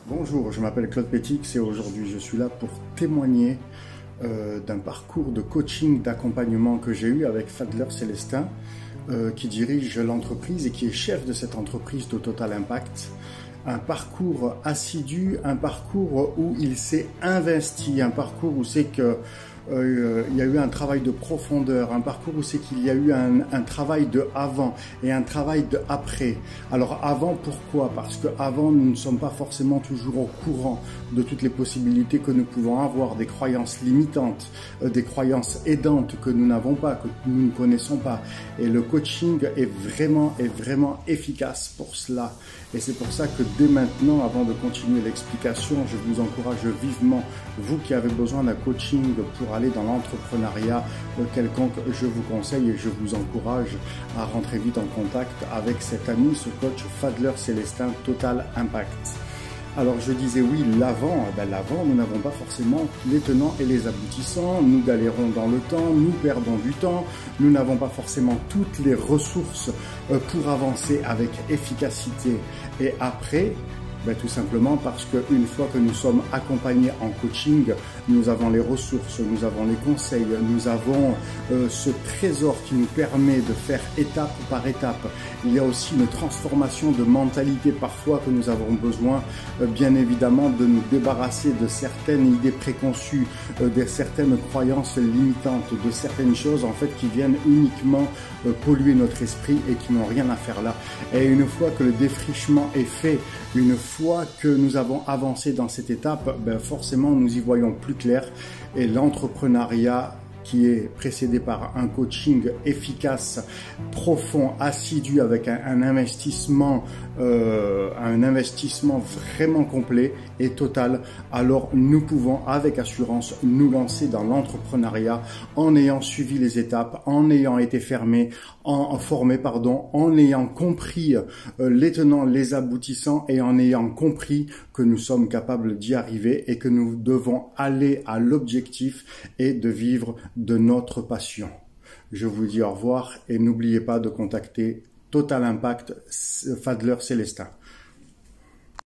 Bonjour, je m'appelle Claude Pétix et aujourd'hui je suis là pour témoigner d'un parcours de coaching, d'accompagnement que j'ai eu avec Fadler Célestin qui dirige l'entreprise et qui est chef de cette entreprise de Total Impact. Un parcours assidu, un parcours où il s'est investi, un parcours où c'est que il y a eu un travail de profondeur, un parcours où c'est qu'il y a eu un travail de avant et un travail de après. Alors avant, pourquoi? Parce que avant, nous ne sommes pas forcément toujours au courant de toutes les possibilités que nous pouvons avoir, des croyances limitantes, des croyances aidantes que nous n'avons pas, que nous ne connaissons pas. Et le coaching est vraiment efficace pour cela. Et c'est pour ça que dès maintenant, avant de continuer l'explication, je vous encourage vivement, vous qui avez besoin d'un coaching pour aller dans l'entrepreneuriat quelconque, je vous conseille et je vous encourage à rentrer vite en contact avec cet ami, ce coach Fadler Célestin Total Impact. Alors je disais oui, l'avant, nous n'avons pas forcément les tenants et les aboutissants, nous galérons dans le temps, nous perdons du temps, nous n'avons pas forcément toutes les ressources pour avancer avec efficacité. Et après, tout simplement parce qu'une fois que nous sommes accompagnés en coaching, nous avons les ressources, nous avons les conseils, nous avons ce trésor qui nous permet de faire étape par étape. Il y a aussi une transformation de mentalité parfois que nous avons besoin, bien évidemment, de nous débarrasser de certaines idées préconçues, de certaines croyances limitantes, de certaines choses en fait qui viennent uniquement polluer notre esprit et qui n'ont rien à faire là. Et une fois que le défrichement est fait, une fois que nous avons avancé dans cette étape, forcément nous y voyons plus clair et l'entrepreneuriat qui est précédé par un coaching efficace, profond, assidu avec un investissement vraiment complet et total, alors nous pouvons avec assurance nous lancer dans l'entrepreneuriat en ayant suivi les étapes, en ayant été formé, en ayant compris les tenants, les aboutissants et en ayant compris que nous sommes capables d'y arriver et que nous devons aller à l'objectif et de vivre de notre passion. Je vous dis au revoir et n'oubliez pas de contacter Total Impact Fadler Célestin.